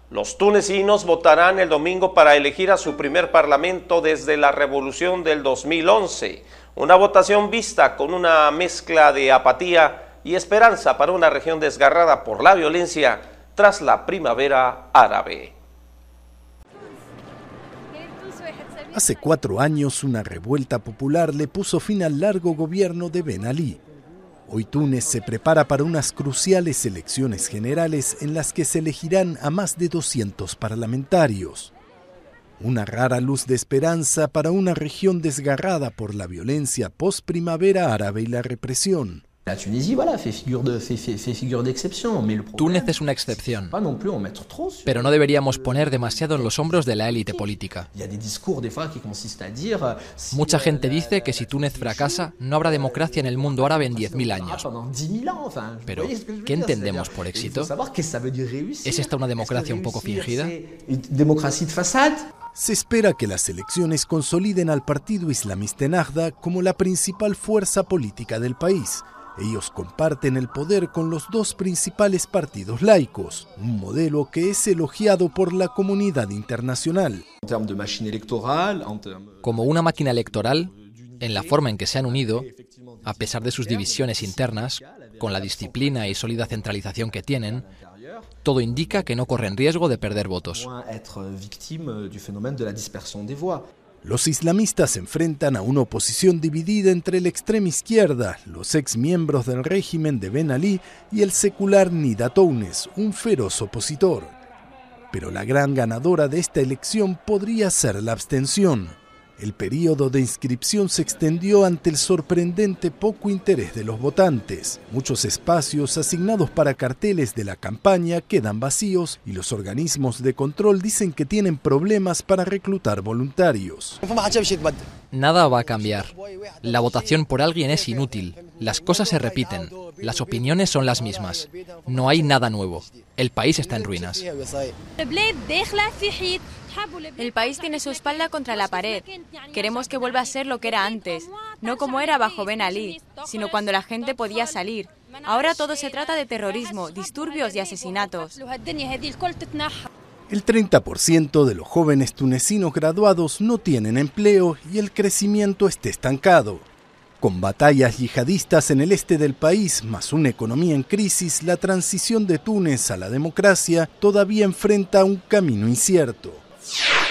Los tunecinos votarán el domingo para elegir a su primer parlamento desde la revolución del 2011. Una votación vista con una mezcla de apatía y esperanza para una región desgarrada por la violencia tras la primavera árabe. Hace 4 años, una revuelta popular le puso fin al largo gobierno de Ben Ali. Hoy Túnez se prepara para unas cruciales elecciones generales en las que se elegirán a más de 200 parlamentarios. Una rara luz de esperanza para una región desgarrada por la violencia post-primavera árabe y la represión. Túnez es una excepción, pero no deberíamos poner demasiado en los hombros de la élite política. Mucha gente dice que si Túnez fracasa, no habrá democracia en el mundo árabe en 10.000 años. Pero, ¿qué entendemos por éxito? ¿Es esta una democracia un poco fingida? Se espera que las elecciones consoliden al partido islamista Ennahda como la principal fuerza política del país. Ellos comparten el poder con los 2 principales partidos laicos, un modelo que es elogiado por la comunidad internacional. Como una máquina electoral, en la forma en que se han unido, a pesar de sus divisiones internas, con la disciplina y sólida centralización que tienen, todo indica que no corren riesgo de perder votos. Los islamistas se enfrentan a una oposición dividida entre la extrema izquierda, los ex miembros del régimen de Ben Ali y el secular Nida Tounes, un feroz opositor. Pero la gran ganadora de esta elección podría ser la abstención. El período de inscripción se extendió ante el sorprendente poco interés de los votantes. Muchos espacios asignados para carteles de la campaña quedan vacíos y los organismos de control dicen que tienen problemas para reclutar voluntarios. Nada va a cambiar. La votación por alguien es inútil. Las cosas se repiten. Las opiniones son las mismas. No hay nada nuevo. El país está en ruinas. El país tiene su espalda contra la pared. Queremos que vuelva a ser lo que era antes, no como era bajo Ben Ali, sino cuando la gente podía salir. Ahora todo se trata de terrorismo, disturbios y asesinatos. El 30% de los jóvenes tunecinos graduados no tienen empleo y el crecimiento está estancado. Con batallas yihadistas en el este del país, más una economía en crisis, la transición de Túnez a la democracia todavía enfrenta un camino incierto.